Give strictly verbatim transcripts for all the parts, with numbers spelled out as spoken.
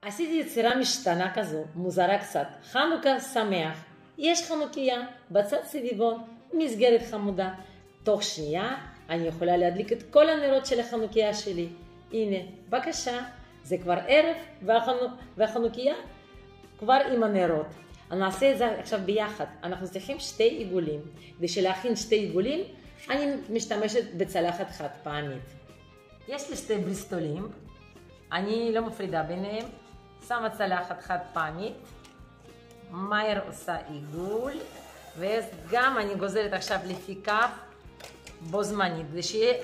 עשיתי יצירה משתנה כזו, מוזרה קצת. חנוכה שמח. יש חנוכיה בצד סביבון, מסגרת חמודה. תוך שנייה אני יכולה להדליק את כל הנרות של החנוכיה שלי. הנה, בבקשה, זה כבר ערב והחנו... והחנוכיה כבר עם הנרות. נעשה את זה עכשיו ביחד. אנחנו צריכים שתי עיגולים. כדי להכין שתי עיגולים, אני משתמשת בצלחת חד פעמית. יש לי שתי בריסטולים. אני לא מפרידה ביניהם. שמה צלחת חד פעמית. מהר עושה עיגול. וגם אני גוזרת עכשיו לפי כף בו זמנית. כדי שיהיה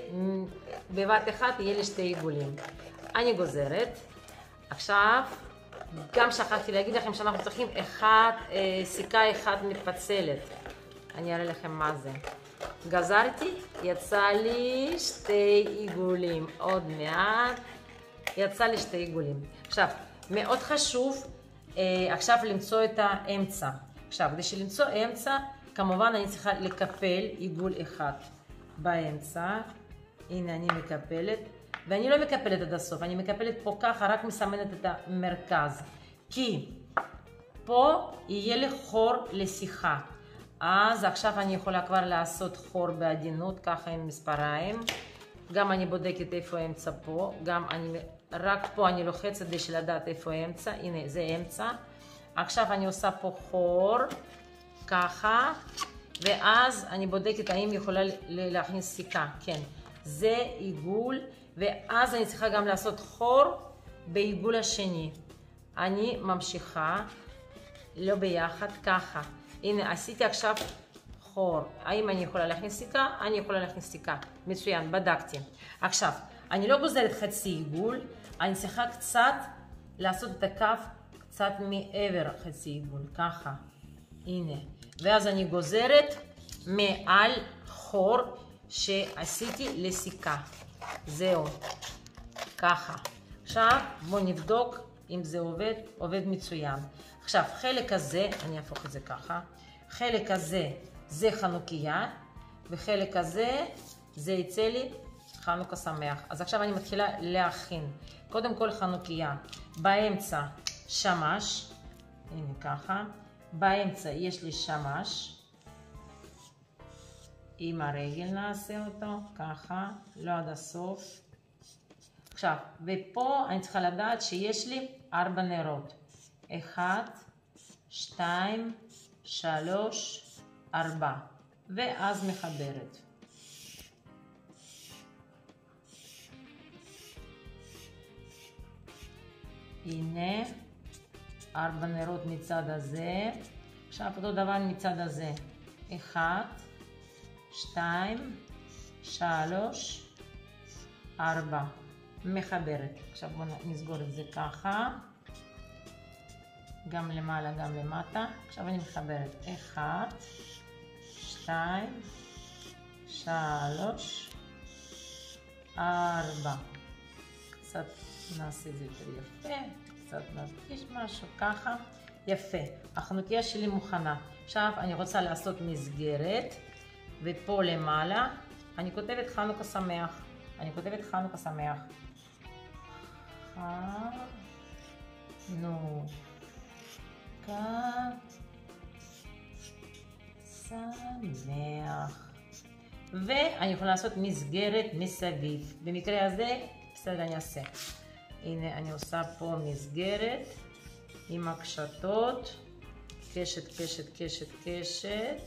בבת אחת יהיה לי שתי עיגולים. אני גוזרת. עכשיו, גם שכחתי להגיד לכם שאנחנו צריכים אחד, אה, סיכה אחת מתפצלת. אני אראה לכם מה זה. גזרתי, יצא לי שתי עיגולים. עוד מעט, יצא לי שתי עיגולים. עכשיו, מאוד חשוב אה, עכשיו למצוא את האמצע. עכשיו, כדי למצוא אמצע, כמובן אני צריכה לקפל עיגול אחד באמצע. הנה אני מקפלת. ואני לא מקפלת עד הסוף, אני מקפלת פה ככה, רק מסמנת את המרכז. כי פה יהיה לי חור לשיחה. אז עכשיו אני יכולה כבר לעשות חור בעדינות, ככה עם מספריים. גם אני בודקת איפה האמצע פה, גם אני, רק פה אני לוחצת כדי לדעת איפה האמצע. הנה, זה אמצע. עכשיו אני עושה פה חור, ככה. ואז אני בודקת האם יכולה להכניס סיכה. כן, זה עיגול. ואז אני צריכה גם לעשות חור בעיגול השני. אני ממשיכה, לא ביחד, ככה. הנה, עשיתי עכשיו חור. האם אני יכולה להכניס סיכה? אני יכולה להכניס סיכה. מצוין, בדקתי. עכשיו, אני לא גוזרת חצי עיגול, אני צריכה קצת לעשות את הכף קצת מעבר חצי עיגול, ככה. הנה. ואז אני גוזרת מעל חור שעשיתי לסיכה. זהו, ככה. עכשיו בואו נבדוק אם זה עובד, עובד מצוין. עכשיו חלק הזה, אני אהפוך את זה ככה, חלק הזה זה חנוכיה, וחלק הזה זה יצא לי חנוכה שמח. אז עכשיו אני מתחילה להכין. קודם כל חנוכיה, באמצע שמש, הנה ככה, באמצע יש לי שמש, עם הרגל נעשה אותו, ככה, לא עד הסוף. עכשיו, ופה אני צריכה לדעת שיש לי ארבע נרות. אחד, שתיים, שלוש, ארבע. ואז מחברת. הנה, ארבע נרות מצד הזה. עכשיו אותו דבר מצד הזה. אחד, שתיים, שלוש, ארבע. מחברת. עכשיו בואו נסגור את זה ככה. גם למעלה, גם למטה. עכשיו אני מחברת. אחד, שתיים, שלוש, ארבע. קצת נעשה את זה יותר יפה. קצת נדגיש משהו ככה. יפה. החנוכיה שלי מוכנה. עכשיו אני רוצה לעשות מסגרת. ופה למעלה, אני כותבת חנוכה שמח. אני כותבת חנוכה שמח. חנוכה שמח. ואני יכולה לעשות מסגרת מסביב. במקרה הזה, בסדר, אני אעשה. הנה, אני עושה פה מסגרת עם הקשתות. קשת, קשת, קשת, קשת.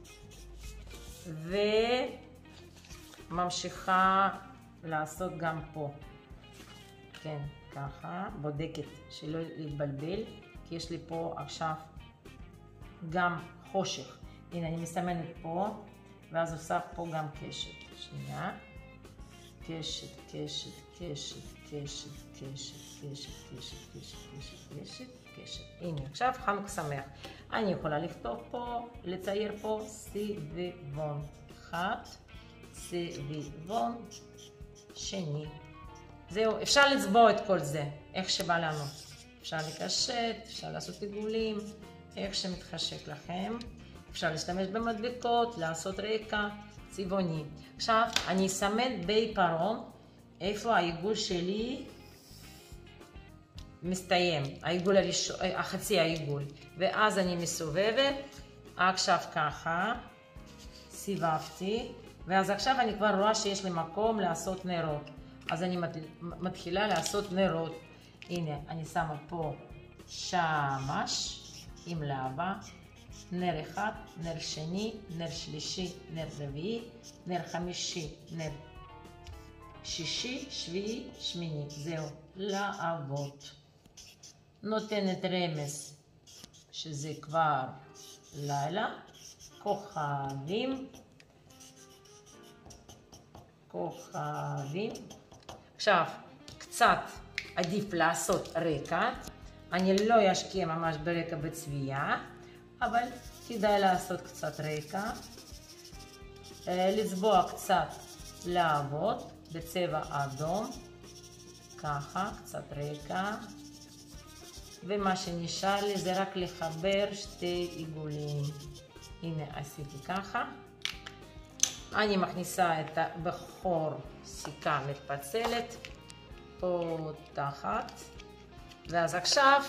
וממשיכה לעשות גם פה. כן, ככה. בודקת שלא להתבלבל, כי יש לי פה עכשיו גם חושך. הנה, אני מסמנת פה, ואז עושה פה גם קשת. שנייה. קשת, קשת, קשת, קשת, קשת, קשת, קשת, קשת, קשת, קשת, קשת. הנה, עכשיו חנוכה שמח. אני יכולה לכתוב פה, לצייר פה סביבון. אחד, סביבון, שני. זהו, אפשר לצבוע את כל זה, איך שבא לנו. אפשר לקשט, אפשר לעשות עיגולים, איך שמתחשק לכם. אפשר להשתמש במדבקות, לעשות רקע צבעוני. עכשיו, אני אסמן בעיפרון איפה העיגול שלי מסתיים, העיגול הראשון, החצי העיגול, ואז אני מסובבת, עכשיו ככה, סיבבתי, ואז עכשיו אני כבר רואה שיש לי מקום לעשות נרות, אז אני מתחילה לעשות נרות. הנה, אני שמה פה שמש עם להבה, נר אחד, נר שני, נר שלישי, נר רביעי, נר חמישי, נר שישי, שביעי, שמיני, זהו, להבות. נותנת רמז שזה כבר לילה, כוכבים, כוכבים. עכשיו, קצת עדיף לעשות רקע, אני לא אשקיע ממש ברקע בצביעה, אבל כדאי לעשות קצת רקע, לצבוע קצת להבות בצבע אדום, ככה, קצת רקע, ומה שנשאר לי זה רק לחבר שתי עיגולים. הנה עשיתי ככה, אני מכניסה את הבחור סיכה מתפצלת, פותחת, ואז עכשיו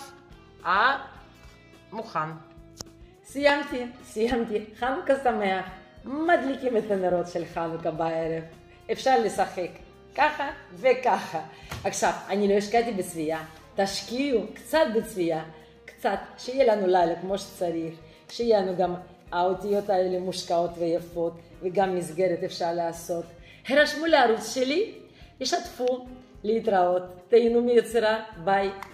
מוכן. סיימתי, סיימתי, חנוכה שמח, מדליקים את הנרות של חנוכה בערב, אפשר לשחק ככה וככה. עכשיו, אני לא השקעתי בצביעה, תשקיעו קצת בצביעה, קצת, שיהיה לנו לילה כמו שצריך, שיהיה לנו גם האותיות האלה מושקעות ויפות, וגם מסגרת אפשר לעשות. הרשמו לערוץ שלי, ישתפו, להתראות, תהנו מיצירה, ביי.